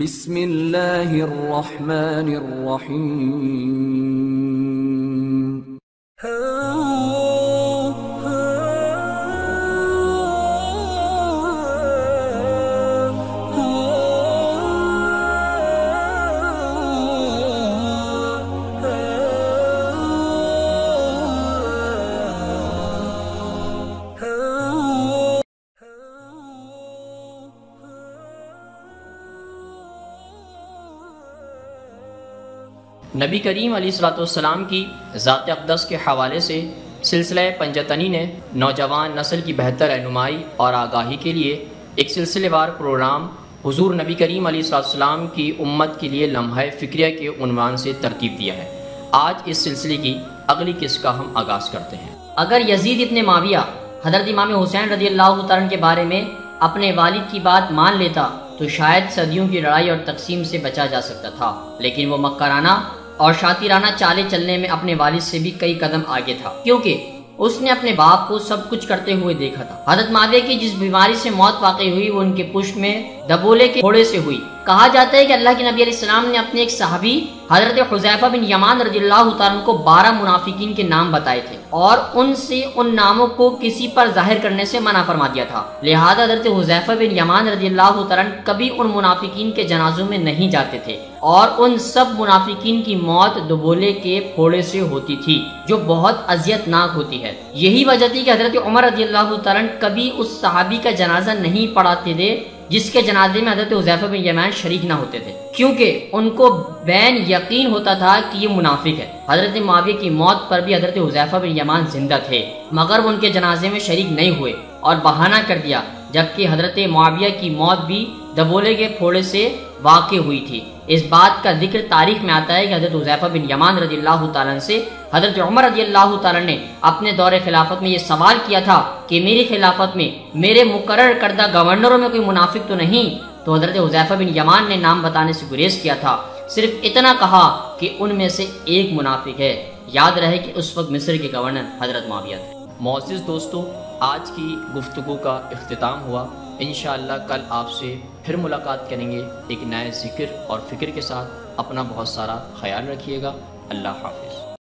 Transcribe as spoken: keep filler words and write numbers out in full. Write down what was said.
بسم اللہ الرحمن الرحیم۔ نبی کریم علیہ الصلوۃ والسلام کی ذات اقدس کے حوالے سے سلسلہ پنجتنی نے نوجوان نسل کی بہتر رہنمائی اور آگاہی کے لیے ایک سلسلے وار پروگرام حضور نبی کریم علیہ الصلوۃ والسلام کی امت کے لیے لمحہ فکریہ کے عنوان سے ترتیب دیا ہے۔ آج اس سلسلے کی اگلی قسط کا ہم آغاز کرتے ہیں۔ اگر یزید ابن معاویہ حضرت امام حسین رضی اللہ تعالیٰ کے بارے میں اپنے والد کی بات مان لیتا تو شاید صدیوں کی لڑائی اور تقسیم سے بچا جا سکتا تھا، لیکن وہ مکرانہ اور شاطرانہ چالیں چلنے میں اپنے والد سے بھی کئی قدم آگے تھا، کیونکہ اس نے اپنے باپ کو سب کچھ کرتے ہوئے دیکھا تھا۔ حضرت معاویہ کی جس بیماری سے موت واقع ہوئی وہ ان کے پشت میں دبولے کے پھوڑے سے ہوئی۔ کہا جاتا ہے کہ اللہ کے نبی علیہ السلام نے اپنے ایک صحابی حضرت حذیفہ بن یمان رضی اللہ تعالیٰ کو بارہ منافقین کے نام بتائے تھے اور ان سے ان ناموں کو کسی پر ظاہر کرنے سے منع فرما دیا تھا، لہذا حضرت حذیفہ بن یمان رضی اللہ تعالیٰ کبھی ان منافقین کے جنازوں میں نہیں جاتے تھے اور ان سب منافقین کی موت دبولے کے پھوڑے سے ہوتی تھی، جو بہت اذیت ناک ہوتی ہے۔ یہی وجہ تھی کہ حضرت عمر رضی اللہ تعالیٰ کبھی اس صحابی کا جنازہ نہیں پڑھاتے تھے جس کے جنازے میں حضرت حذیفہ بن یمان شریک نہ ہوتے تھے، کیونکہ ان کو بین یقین ہوتا تھا کہ یہ منافق ہے۔ حضرت معاویہ کی موت پر بھی حضرت حذیفہ بن یمان زندہ تھے، مگر وہ ان کے جنازے میں شریک نہیں ہوئے اور بہانہ کر دیا، جبکہ حضرت معاویہ کی موت بھی دبولے کے پھوڑے سے واقع ہوئی تھی۔ اس بات کا ذکر تاریخ میں آتا ہے کہ حضرت حذیفہ بن یمان رضی اللہ تعالیٰ سے حضرت عمر رضی اللہ تعالیٰ نے اپنے دور خلافت میں یہ سوال کیا تھا کہ میری خلافت میں میرے مقرر کردہ گورنروں میں کوئی منافق تو نہیں؟ تو حضرت حذیفہ بن یمان نے نام بتانے سے گریز کیا تھا، صرف اتنا کہا کہ ان میں سے ایک منافق ہے۔ یاد رہے کہ اس وقت مصر کے گورنر حضرت معاویہ تھے۔ معزز دوستو، آج کی گفتگو کا اختتام ہوا۔ انشاءاللہ کل آپ سے پھر ملاقات کریں گے ایک نئے ذکر اور فکر کے ساتھ۔ اپنا بہت سارا خیال رکھیے گا۔ اللہ حافظ۔